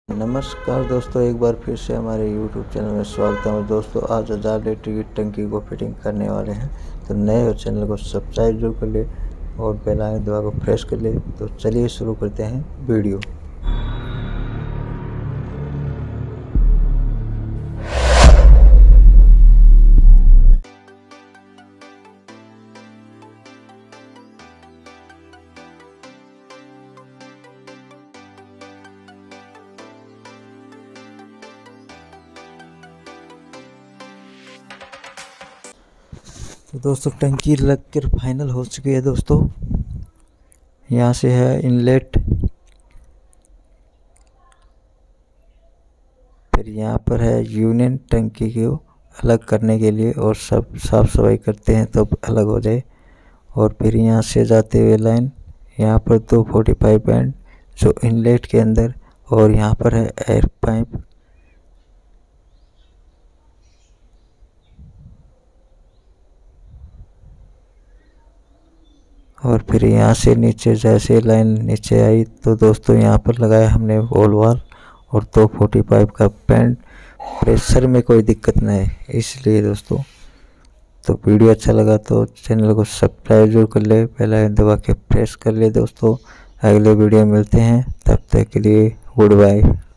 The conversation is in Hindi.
नमस्कार दोस्तों, एक बार फिर से हमारे YouTube चैनल में स्वागत है। दोस्तों आज 1000 लीटर की टंकी को फिटिंग करने वाले हैं, तो नए हो चैनल को सब्सक्राइब जरूर कर ले और बेल आइकन दबा को प्रेस कर ले। तो चलिए शुरू करते हैं वीडियो। तो दोस्तों टंकी लग कर फाइनल हो चुकी है। दोस्तों यहाँ से है इनलेट, फिर यहाँ पर है यूनियन टंकी को अलग करने के लिए, और सब साफ सफाई करते हैं तो अलग हो जाए। और फिर यहाँ से जाते हुए लाइन यहाँ पर 245 बैंड जो इनलेट के अंदर, और यहाँ पर है एयर पाइप। और फिर यहाँ से नीचे जैसे लाइन नीचे आई तो दोस्तों यहाँ पर लगाया हमने वॉल वाल और 245 का बैंड। प्रेशर में कोई दिक्कत नहीं है, इसलिए दोस्तों तो वीडियो अच्छा लगा तो चैनल को सब्सक्राइब जरूर कर ले, बेल आइकन दबा के प्रेस कर ले। दोस्तों अगले वीडियो में मिलते हैं, तब तक के लिए गुड बाय।